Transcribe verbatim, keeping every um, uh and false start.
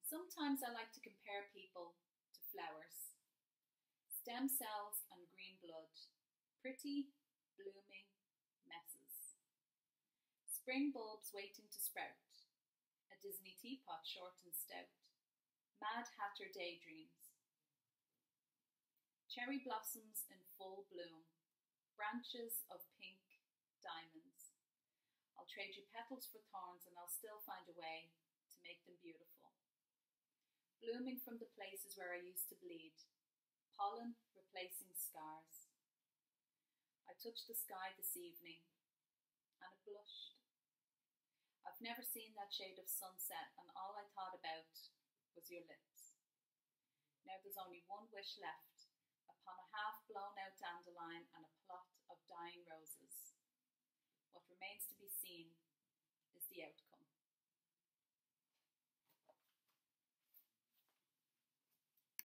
Sometimes I like to compare people to flowers. Stem cells and green blood. Pretty, blooming messes. Spring bulbs waiting to sprout. A Disney teapot short and stout. Mad Hatter daydreams. Cherry blossoms in full bloom. Branches of pink diamonds. I'll trade you petals for thorns and I'll still find a way to make them beautiful. Blooming from the places where I used to bleed. Pollen replacing scars. I touched the sky this evening and it blushed. I've never seen that shade of sunset and all I thought about was your lips. Now there's only one wish left, upon a half blown out dandelion and a plot of dying roses. What remains to be seen